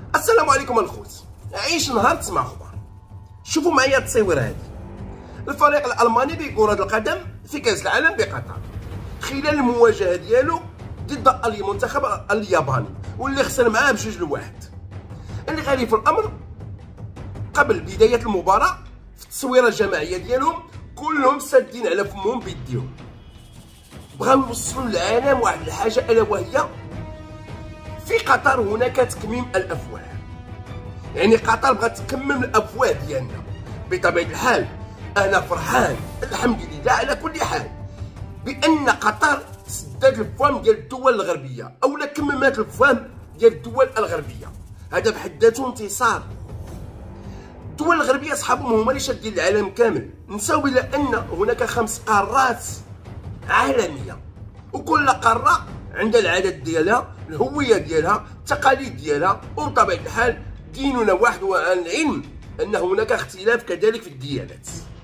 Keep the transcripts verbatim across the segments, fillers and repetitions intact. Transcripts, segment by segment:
السلام عليكم الخوت. عيش نهار تسمع اخبار. شوفوا معايا التصويره هذه. الفريق الالماني بكره القدم في كاس العالم بقطر خلال المواجهه ديالو ضد المنتخب الياباني واللي خسر معاه بجوج لواحد. الغريب في الامر قبل بدايه المباراه في التصويره الجماعيه ديالهم كلهم سادين على فمهم بيديهم. بغاو يوصلوا للعالم واحد الحاجه الا وهي في قطر هناك تكميم الافواه. يعني قطر بغات تكمم الافواه ديالنا. بطبيعه الحال انا فرحان الحمد لله على كل حال بان قطر سدات الفم ديال الدول الغربيه اولا كممات الفم ديال الدول الغربيه. هذا بحد ذاته انتصار. الدول الغربيه صحابهم هما اللي شادين العالم كامل. نساو بلا ان هناك خمس قارات عالميه وكل قاره عندها العادات ديالها، الهويه ديالها، التقاليد ديالها، وبطبيعه الحال ديننا واحد. والعلم ان هناك اختلاف كذلك في الديانات.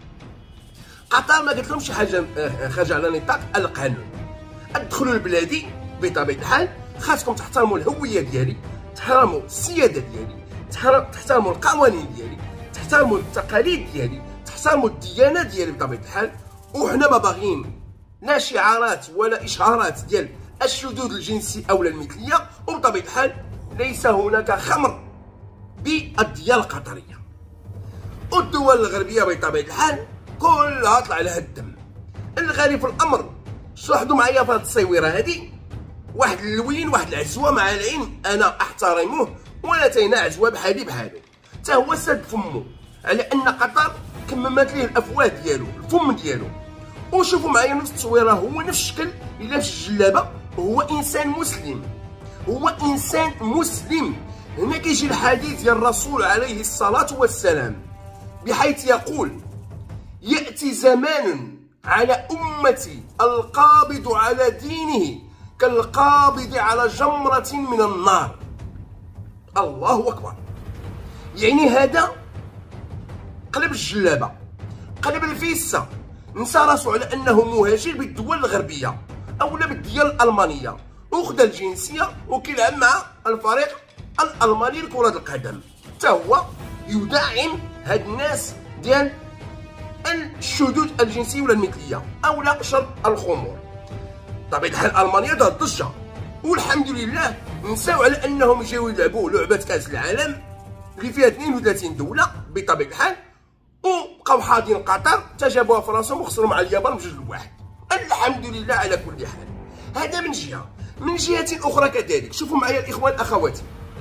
قطر ما قالت لهمش حاجه خارجه على نطاق القانون. ادخلوا لبلادي بطبيعه الحال خاصكم تحترموا الهويه ديالي، تحترموا السياده ديالي، تحترموا القوانين ديالي، تحترموا التقاليد ديالي، تحترموا الديانه ديالي بطبيعه الحال. وحنا ما باغيين لا شعارات ولا اشهارات ديال الشذوذ الجنسي او المثليه. وبطبيعه الحال ليس هناك خمر بالديانه القطريه. والدول الغربيه بطبيعه الحال كلها طلع لها الدم. الغريب في الامر شاهدوا معايا في هذه التصويره هذه واحد اللوين واحد العزوه، مع العلم انا احترمه ولا تينا عزوه بحالي بحالو، حتى هو سد فمه على ان قطر كممات ليه الافواه ديالو الفم ديالو. وشوفوا معايا نفس التصويره، هو نفس الشكل اللي لابس الجلابه، هو انسان مسلم، هو انسان مسلم. هنا كيجي الحديث ديال الرسول عليه الصلاه والسلام بحيث يقول: ياتي زمان على امتي القابض على دينه كالقابض على جمره من النار. الله اكبر. يعني هذا قلب الجلابه، قلب الفيسه، نسى راسو على انه مهاجر بالدول الغربيه اولا بالديانه الالمانيه، وخذ الجنسيه وكيلعب مع الفريق الالماني لكره القدم. حتى هو يدعم هاد الناس ديال الشذوذ الجنسي ولا المثليه اولا شرب الخمور. طبيعه الحال المانيا دارت ضجه، والحمد لله نساو على انهم جاو يلعبوا لعبه كاس العالم اللي فيها اثنين وثلاثين دوله بطبيعه الحال، وبقاو حاضين قطر حتى جابوها في راسهم وخسروا مع اليابان بجوج لواحد. الحمد لله على كل حال. هذا من جهه. من جهه اخرى كذلك شوفوا معايا الاخوان الاخوات،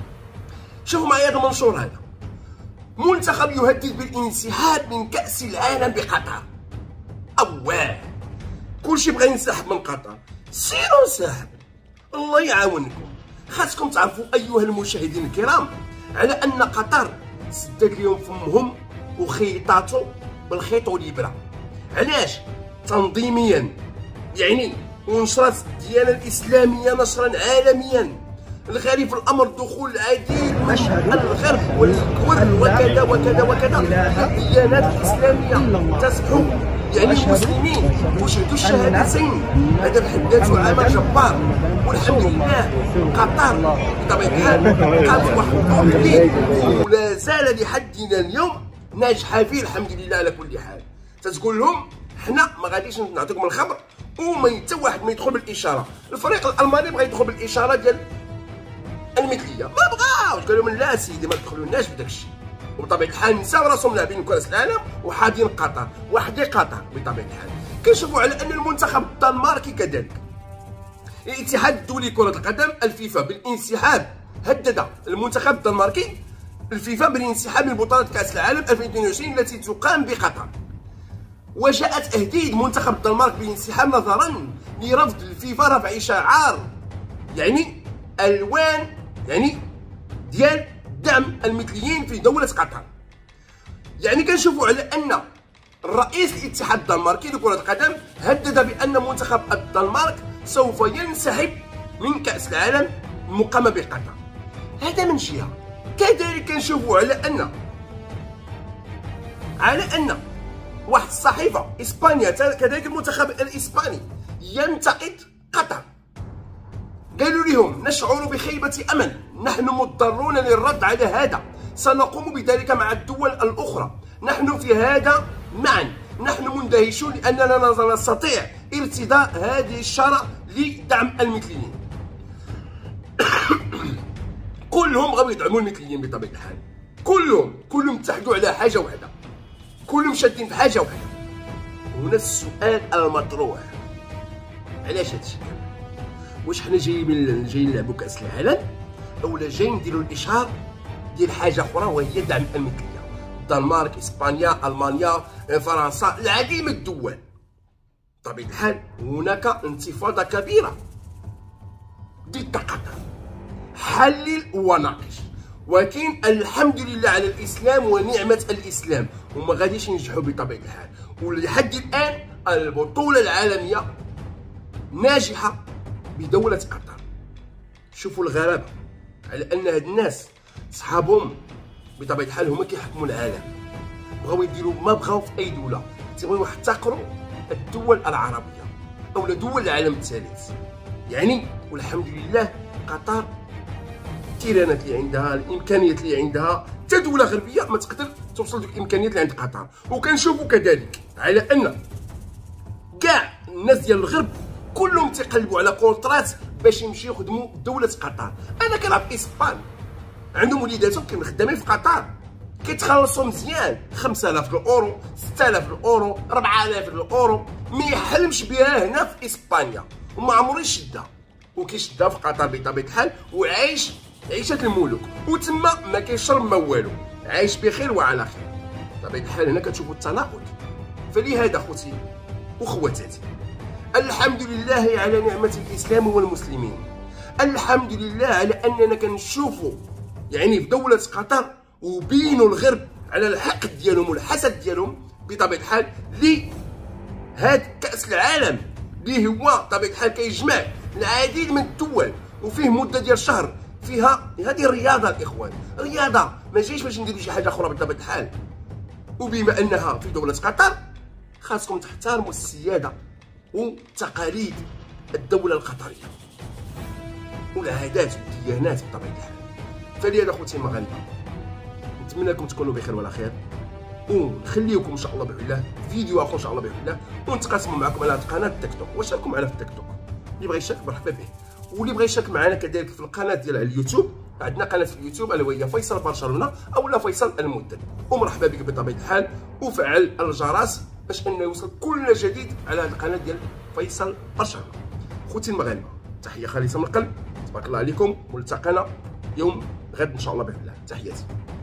شوفوا معايا هذا المنشور هذا: منتخب يهدد بالانسحاب من كاس العالم بقطر. اواه كلشي بغا ينسحب من قطر، سيروا انسحب الله يعاونكم. خاصكم تعرفوا ايها المشاهدين الكرام على ان قطر سدت لهم فمهم وخيطاتو بالخيط والابره. علاش؟ تنظيميا يعني، ونشرت الديانه الاسلاميه نشرا عالميا. الغريب في الامر دخول العديد من الغرب والكل وكذا وكذا وكذا الديانات الاسلاميه تسحو يعني المسلمين وشهدوا الشهادتين. هذا بحد ذاته عمل جبار. والحمد لله قطر بطبيعه الحال قامت واحد التقليد ولا زال لحدنا اليوم ناجحه فيه الحمد لله على كل حال. تتقول لهم حنا ما غاديش نعطيكم الخبر وما حتى واحد ما يدخل بالاشاره. الفريق الالماني بغى يدخل بالاشاره ديال المثليه، ما بغاوش، قالوا لهم لا سيدي ما تدخلوناش بداك الشيء. وبطبيعه الحال نساو راسهم لاعبين كاس العالم وحاضين قطر وحدي قطر بطبيعه الحال. كنشوفوا على ان المنتخب الدنماركي كذلك الاتحاد الدولي لكره القدم الفيفا بالانسحاب، هدد المنتخب الدنماركي الفيفا بالانسحاب من بطوله كاس العالم ألفين واثنين وعشرين التي تقام بقطر. وجاء تهديد منتخب الدنمارك بالانسحاب نظرا لرفض الفيفا رفع شعار يعني الوان يعني ديال دعم المثليين في دوله قطر. يعني كنشوفوا على ان الرئيس الاتحاد الدنماركي لكره القدم هدد بان منتخب الدنمارك سوف ينسحب من كاس العالم المقامه بقطر. هذا من جهه. كذلك كنشوفوا على ان على ان واحد الصحيفه اسبانيا كذلك المنتخب الاسباني ينتقد قطر قالوا لهم نشعر بخيبة أمل، نحن مضطرون للرد على هذا، سنقوم بذلك مع الدول الأخرى، نحن في هذا معا، نحن مندهشون لأننا لا نستطيع ارتداء هذه الشارة لدعم المثليين. كلهم غادي يدعموا المثليين بطبيعة الحال، كلهم كلهم اتحدوا على حاجة واحدة، كلهم شادين في حاجة واحدة. هنا السؤال المطروح، علاش هادشي كامل؟ واش حنا جايين جايين نلعبوا كأس العالم اولا جايين نديروا الاشهار ديال حاجه اخرى وهي دعم المثليه؟ الدنمارك، اسبانيا، المانيا، فرنسا، العديد من الدول. بطبيعه الحال هناك انتفاضه كبيره ضد قطر، حلل وناقش، ولكن الحمد لله على الاسلام ونعمه الاسلام، وما غاديش ينجحوا بطبيعه الحال. ولحد الان البطوله العالميه ناجحه بدولة قطر. شوفوا الغرابة على أن هاد الناس صحابهم بطبيعة الحال هما كيحكموا العالم، بغاو يديروا ما بغاو في أي دولة، تيبغيو يحتقروا الدول العربية أو دول العالم الثالث. يعني والحمد لله قطر التيرانات اللي عندها، الإمكانيات اللي عندها، حتى دولة غربية ما تقدر توصل ديك الإمكانيات اللي عند قطر. وكنشوفوا كذلك على أن كاع الناس ديال الغرب كلهم تيقلبوا على كونطرات باش يمشيو يخدموا دولة قطر. انا كنلعب في اسبان، عندهم وليداتهم كانوا خدامين في قطر، كيتخلصوا مزيان خمسة آلاف الاورو، ستة آلاف الاورو، أربعة آلاف الاورو، ما يحلمش بها هنا في اسبانيا وما عمرو يشدها، وكيشدها في قطر بطبيعة الحال وعايش عيشة الملوك، وتما ما كيشرب ما والو، عايش بخير وعلى خير. بطبيعة الحال هنا كتشوفوا التناقض. فلهذا خوتي وخواتاتي، الحمد لله على نعمة الإسلام والمسلمين، الحمد لله على أننا كنشوفوا يعني في دولة قطر وبينوا الغرب على الحقد ديالهم والحسد ديالهم بطبيعة الحال لهاد كأس العالم اللي هو بطبيعة الحال كيجمع العديد من الدول وفيه مدة ديال شهر فيها. هذه الرياضة الإخوان، رياضة ما جايش باش نديروا شي حاجة أخرى بطبيعة الحال. وبما أنها في دولة قطر خاصكم تحترموا السيادة وتقاليد الدولة القطرية والعادات والديانات بطبيعة الحال. فلهذا خوتي المغاربة نتمنى لكم تكونوا بخير وعلى خير، ونخليكم ان شاء الله باذن الله فيديو اخر ان شاء الله باذن الله، ونتقاسموا معكم على قناه التيك توك. واشاركوا معنا في التيك توك، اللي بغى يشارك مرحبا به، واللي بغى يشارك معنا كذلك في القناه ديال اليوتيوب. عندنا قناه في اليوتيوب الا وهي فيصل برشلونه اولا فيصل المدن، ومرحبا بك بطبيعه الحال، وفعل الجرس باش انه يوصل كل جديد على هذه القناه ديال فيصل برشلونه. خوتي المغاربه تحيه خالصه من القلب، تبارك الله عليكم، والتقينا يوم غد ان شاء الله باذن الله. تحياتي.